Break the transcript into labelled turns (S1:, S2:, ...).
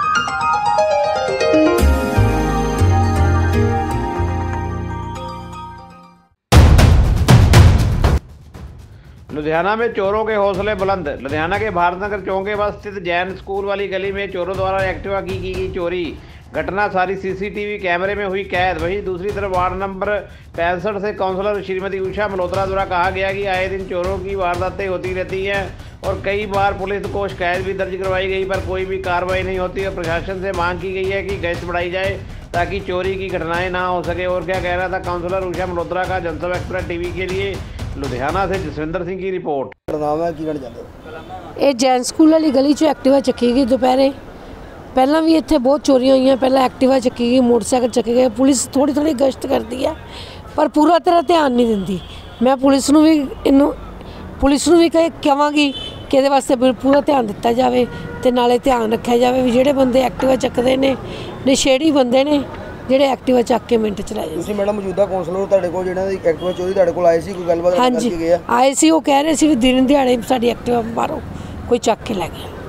S1: लुधियाना में चोरों के हौसले बुलंद। लुधियाना के भारत नगर चौक के पास स्थित जैन स्कूल वाली गली में चोरों द्वारा एक्टिवा की गई चोरी। घटना सारी सीसीटीवी कैमरे में हुई कैद। वहीं दूसरी तरफ वार्ड नंबर 65 से काउंसलर श्रीमती उषा मल्होत्रा द्वारा कहा गया कि आए दिन चोरों की वारदातें होती रहती हैं और कई बार पुलिस को शिकायत भी दर्ज करवाई गई पर कोई भी कार्रवाई नहीं होती और प्रशासन से मांग की गई है कि गश्त बढ़ाई जाए ताकि चोरी की घटनाएं ना हो सके। और क्या कहना था काउंसलर उषा मल्होत्रा का। जनसभा एक्सप्रेस टीवी के लिए लुधियाना से जसविंदर सिंह की रिपोर्ट।
S2: ये जैन स्कूल वाली गली चो एक्टिवा चुकी गई दोपहरे। पहला भी इत्थे बहुत चोरियां हुई। पहला एक्टिवा चुकी गई, मोटरसाइकिल चुके गए। पुलिस थोड़ी थोड़ी गश्त करती है पर पूरा तरह ध्यान नहीं दिंदी। मैं पुलिस नूं भी कहांगी कि इहदे वास्ते पूरा ध्यान दिता जाए ते नाले ध्यान रखा जाए भी जिहड़े बंदे एक्टिवा चकदे ने नशेड़ी बंदे ने ਜਿਹੜੇ ਐਕਟਿਵਾ ਚੱਕ ਕੇ ਮਿੰਟ ਚ ਲੈ ਜਾਂਦੇ।
S3: ਤੁਸੀਂ ਮੈਡਮ ਮੌਜੂਦਾ ਕਾਉਂਸਲਰ ਤੁਹਾਡੇ ਕੋਲ ਜਿਹੜਾ ਦੀ ਐਕਟਿਵਾ ਚੋਰੀ ਤੁਹਾਡੇ ਕੋਲ ਆਏ ਸੀ, ਕੋਈ ਗੱਲਬਾਤ ਕਰਕੇ ਗਏ ਆ?
S2: ਆਏ ਸੀ, ਉਹ ਕਹਿ ਰਹੇ ਸੀ ਵੀ ਦਿਨ ਦਿਹਾੜੇ ਸਾਡੀ ਐਕਟਿਵਾ ਬਾਹਰੋਂ ਕੋਈ ਚੱਕ ਕੇ ਲੈ ਗਿਆ।